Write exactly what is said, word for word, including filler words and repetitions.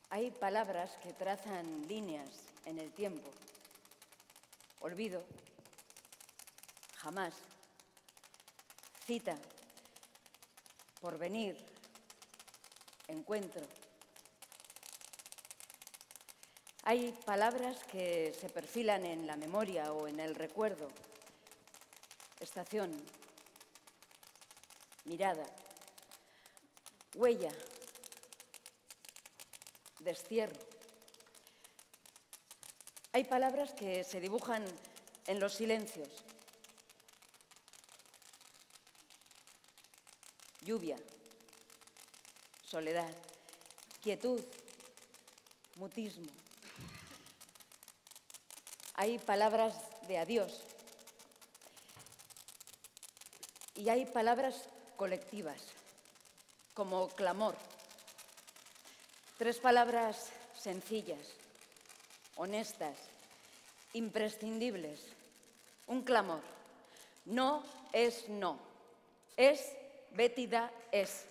Hay palabras que trazan líneas en el tiempo. Olvido, jamás, cita, porvenir, encuentro. Hay palabras que se perfilan en la memoria o en el recuerdo. Estación, mirada, huella, destierro. Hay palabras que se dibujan en los silencios. Lluvia, soledad, quietud, mutismo. Hay palabras de adiós y hay palabras colectivas, como clamor. Tres palabras sencillas, honestas, imprescindibles. Un clamor. No es no. Es Betty da es.